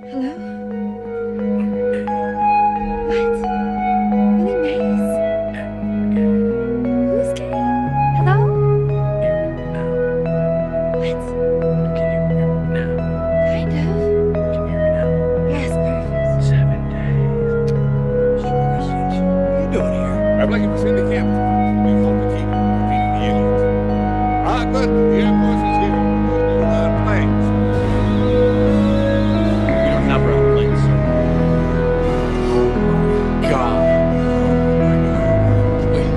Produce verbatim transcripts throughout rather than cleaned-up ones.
Hello? What? Willie Mays? Who's gay? Hello? What? Can you hear me now? Kind of. Can you hear me now? Yes, perfect. Seven days. Mister President, what are you doing here? I'd like you to send the captain. We hope to keep defeating the aliens. Ah, good. The Air Force is here. We're going to uh, planes. We don't have our own planes, sir. God. Wait.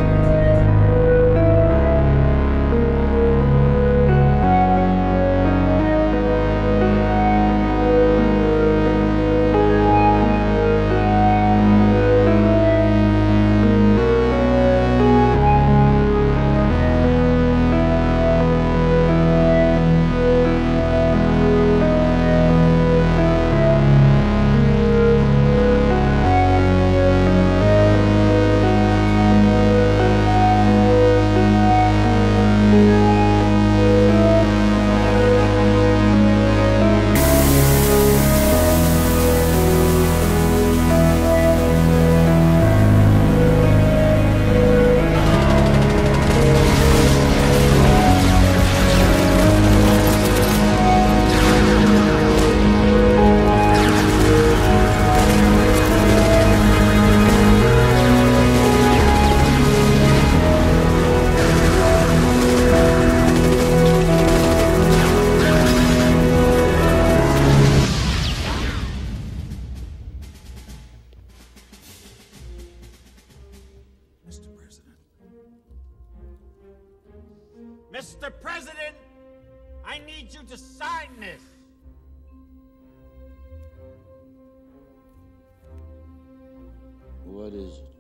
Mister President. Mister President, I need you to sign this. What is it?